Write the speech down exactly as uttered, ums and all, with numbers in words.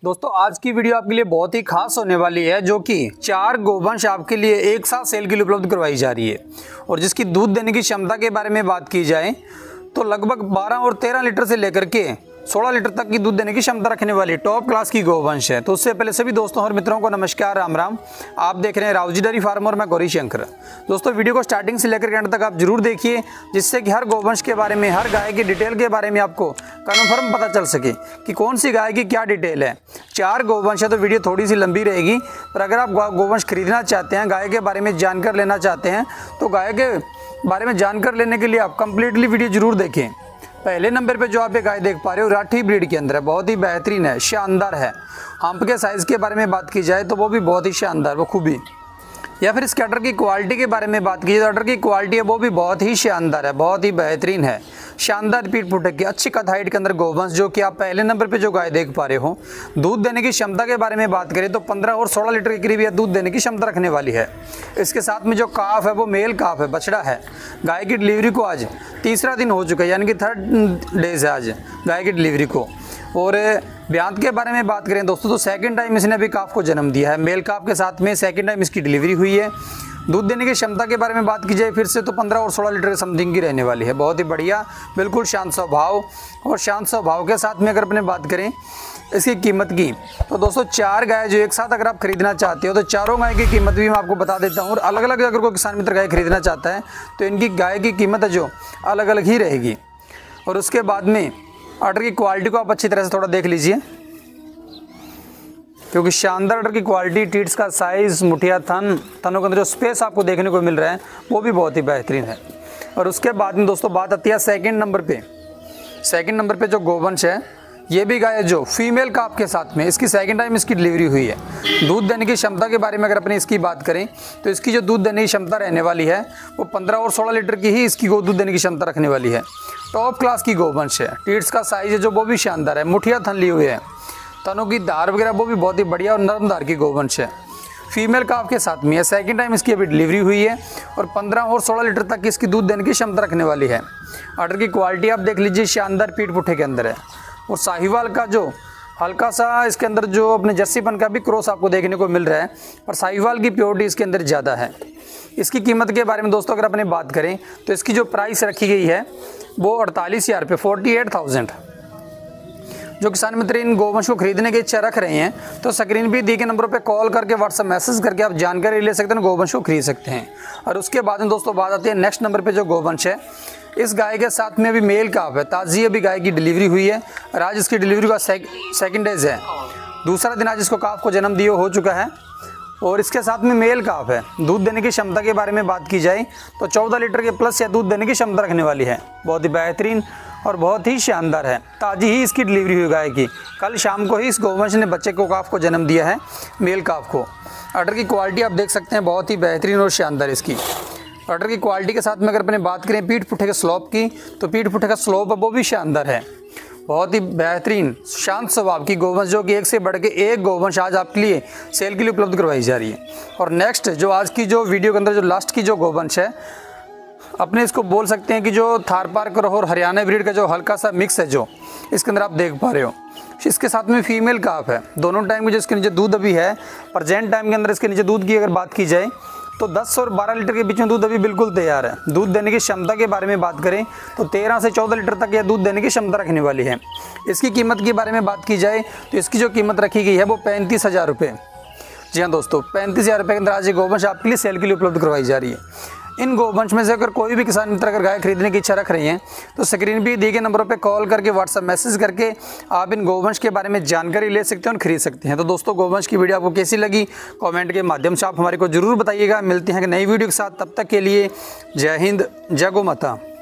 दोस्तों आज की वीडियो आपके लिए बहुत ही खास होने वाली है, जो कि चार गोवंश आपके लिए एक साथ सेल के लिए उपलब्ध करवाई जा रही है और जिसकी दूध देने की क्षमता के बारे में बात की जाए तो लगभग बारह और तेरह लीटर से लेकर के सोलह लीटर तक की दूध देने की क्षमता रखने वाली टॉप क्लास की गोवंश है। तो उससे पहले सभी दोस्तों और मित्रों को नमस्कार, राम राम। आप देख रहे हैं रावजी डेयरी फार्म और मैं गौरी शंकर। दोस्तों वीडियो को स्टार्टिंग से लेकर के एंड तक आप जरूर देखिए, जिससे कि हर गोवंश के बारे में, हर गाय की डिटेल के बारे में आपको कन्फर्म पता चल सके कि कौन सी गाय की क्या डिटेल है। चार गोवंश है तो वीडियो थोड़ी सी लंबी रहेगी, पर अगर आप गोवंश खरीदना चाहते हैं, गाय के बारे में जानकर लेना चाहते हैं, तो गाय के बारे में जानकर लेने के लिए आप कंप्लीटली वीडियो जरूर देखें। पहले नंबर पे जो आप ये गाय देख पा रहे हो राठी ब्रीड के अंदर है, बहुत ही बेहतरीन है, शानदार है। हम्प के साइज़ के बारे में बात की जाए तो वो भी बहुत ही शानदार, वो खूबी, या फिर इसके अडर की क्वालिटी के बारे में बात की जाए तो अडर की क्वालिटी है वो भी बहुत ही शानदार है, बहुत ही बेहतरीन है। शानदार पीठ पुटक की अच्छी कद हाइट के अंदर गोवंश, जो कि आप पहले नंबर पे जो गाय देख पा रहे हो। दूध देने की क्षमता के बारे में बात करें तो पंद्रह और सोलह लीटर के करीब यह दूध देने की क्षमता रखने वाली है। इसके साथ में जो काफ है वो मेल काफ है, बछड़ा है। गाय की डिलीवरी को आज तीसरा दिन हो चुका है, यानी कि थर्ड डेज है आज गाय की डिलीवरी को। और ब्यांत के बारे में बात करें दोस्तों तो सेकंड टाइम इसने अभी काफ को जन्म दिया है, मेल काफ के साथ में सेकंड टाइम इसकी डिलीवरी हुई है। दूध देने की क्षमता के बारे में बात की जाए फिर से तो पंद्रह और सोलह लीटर समथिंग की रहने वाली है, बहुत ही बढ़िया, बिल्कुल शांत स्वभाव। और शांत स्वभाव के साथ में अगर अपने बात करें इसकी कीमत की तो दोस्तों चार गाय जो एक साथ अगर आप खरीदना चाहते हो तो चारों गाय की कीमत भी मैं आपको बता देता हूँ। और अलग अलग अगर कोई किसान मित्र गाय खरीदना चाहता है तो इनकी गाय की कीमत है जो अलग अलग ही रहेगी। और उसके बाद में ऑर्डर की क्वालिटी को आप अच्छी तरह से थोड़ा देख लीजिए, क्योंकि शानदार ऑर्डर की क्वालिटी, टीट्स का साइज़, मुठिया थन, थनों के अंदर जो स्पेस आपको देखने को मिल रहा है वो भी बहुत ही बेहतरीन है। और उसके बाद में दोस्तों बात आती है सेकंड नंबर पे। सेकंड नंबर पे जो गोवंश है ये भी गाय है जो फीमेल काफ के साथ में, इसकी सेकंड टाइम इसकी डिलीवरी हुई है। दूध देने की क्षमता के बारे में अगर अपने इसकी बात करें तो इसकी जो दूध देने की क्षमता रहने वाली है वो पंद्रह और सोलह लीटर की ही इसकी गो दूध देने की क्षमता रखने वाली है। टॉप क्लास की गोवंश है। टीट्स का साइज़ है जो वो भी शानदार है, मुठिया थन लिए हुए है, तनों की धार वगैरह वो भी बहुत ही बढ़िया और नरम धार की गोवंश है। फीमेल काफ के साथ में है, सेकंड टाइम इसकी अभी डिलीवरी हुई है और पंद्रह और सोलह लीटर तक की इसकी दूध देने की क्षमता रखने वाली है। ऑर्डर की क्वालिटी आप देख लीजिए, शानदार पीठ पुठे के अंदर है। और साहिवाल का जो हल्का सा इसके अंदर जो अपने जर्सीपन का भी क्रॉस आपको देखने को मिल रहा है, पर साहिवाल की प्योरिटी इसके अंदर ज़्यादा है। इसकी कीमत के बारे में दोस्तों अगर अपने बात करें तो इसकी जो प्राइस रखी गई है वो अड़तालीस हज़ार रुपये, फोर्टी एट थाउजेंड। जो किसान मित्र इन गोवंश को खरीदने की इच्छा रख रहे हैं तो स्क्रीन पे दिए गए नंबरों पे कॉल करके व्हाट्सएप मैसेज करके आप जानकारी ले सकते हैं, गोवंश को खरीद सकते हैं। और उसके बाद में दोस्तों बात आती है नेक्स्ट नंबर पे जो गोवंश है, इस गाय के साथ में अभी मेल काफ है, ताज़ी अभी गाय की डिलीवरी हुई है और आज इसकी डिलीवरी का सेकेंड डेज है, दूसरा दिन आज इसको काफ को जन्म दिए हो चुका है। और इसके साथ में मेल काफ है। दूध देने की क्षमता के बारे में बात की जाए तो चौदह लीटर के प्लस या दूध देने की क्षमता रखने वाली है, बहुत ही बेहतरीन और बहुत ही शानदार है। ताज़ी ही इसकी डिलीवरी हुई गाय की, कल शाम को ही इस गोवंश ने बच्चे को काफ को जन्म दिया है, मेल काफ को। ऑर्डर की क्वालिटी आप देख सकते हैं, बहुत ही बेहतरीन और शानदार इसकी ऑर्डर की क्वालिटी के साथ में अगर अपने बात करें पीठ पुठे के स्लोप की तो पीठ पुठे का स्लोप है वो भी शानदार है, बहुत ही बेहतरीन शांत स्वभाव की गोवंश, जो कि एक से बढ़ के एक गोवंश आज आपके लिए सेल के लिए उपलब्ध करवाई जा रही है। और नेक्स्ट जो आज की जो वीडियो के अंदर जो लास्ट की जो गोवंश है, अपने इसको बोल सकते हैं कि जो थारपारकर और हरियाणा ब्रीड का जो हल्का सा मिक्स है जो इसके अंदर आप देख पा रहे हो, इसके साथ में फीमेल काफ है। दोनों टाइम में जो इसके नीचे दूध अभी है, प्रेजेंट टाइम के अंदर इसके नीचे दूध की अगर बात की जाए तो दस और बारह लीटर के बीच में दूध अभी बिल्कुल तैयार है। दूध देने की क्षमता के बारे में बात करें तो तेरह से चौदह लीटर तक यह दूध देने की क्षमता रखने वाली है। इसकी कीमत के बारे में बात की जाए तो इसकी जो कीमत रखी गई है वो पैंतीस हज़ार रुपये। जी हाँ दोस्तों, पैंतीस हज़ार रुपये के अंदर आज ये गोवंश आपके लिए सेल के लिए उपलब्ध करवाई जा रही है। इन गोवंश में से अगर कोई भी किसान मित्र अगर गाय खरीदने की इच्छा रख रही हैं तो स्क्रीन पे दिए गए नंबरों पे कॉल करके व्हाट्सएप मैसेज करके आप इन गोवंश के बारे में जानकारी ले सकते हैं और खरीद सकते हैं। तो दोस्तों गोवंश की वीडियो आपको कैसी लगी कमेंट के माध्यम से आप हमारे को जरूर बताइएगा। मिलते हैं नई वीडियो के साथ, तब तक के लिए जय हिंद, जय गौ माता।